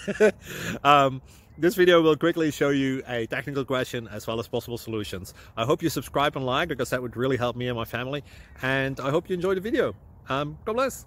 This video will quickly show you a technical question as well as possible solutions. I hope you subscribe and like, because that would really help me and my family. And I hope you enjoy the video. God bless.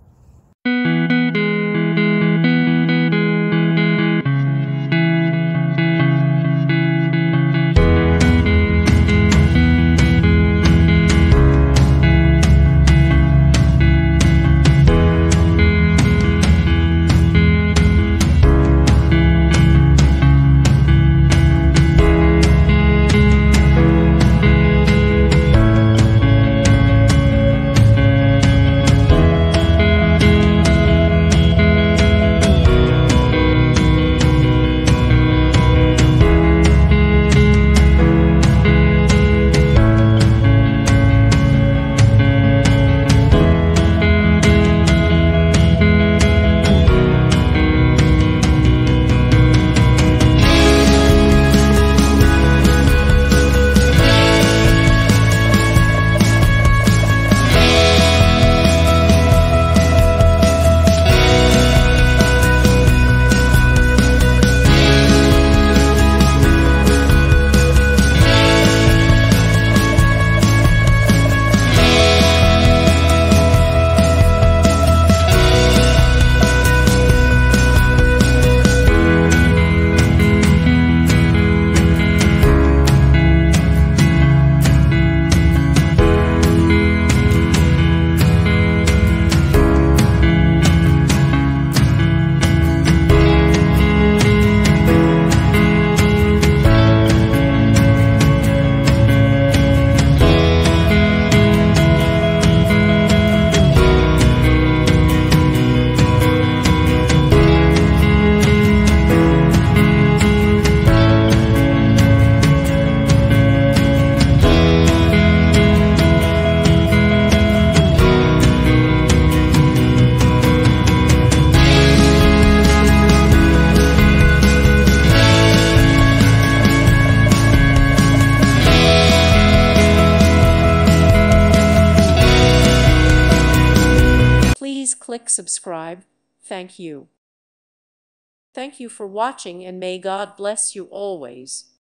Please click subscribe. Thank you. Thank you for watching, and may God bless you always.